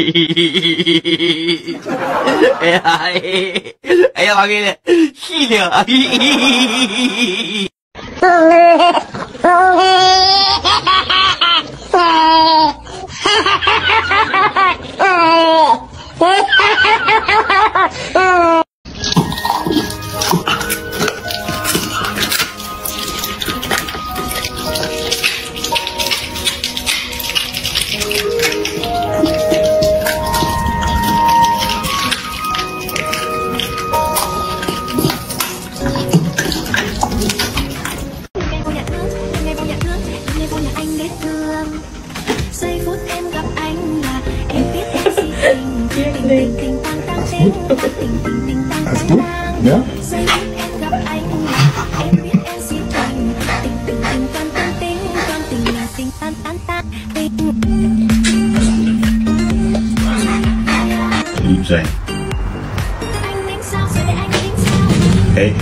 哎呀，妈给的，细的。 Alles gut? Ja? Lieb sein. Hey.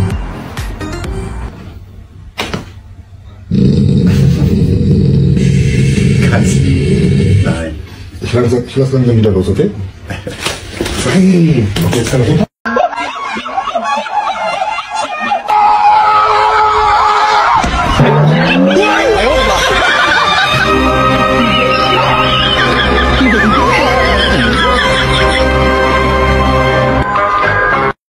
Kannst du? Nein. Ich lasse langsam wieder los, okay? Okay, jetzt kann er runter.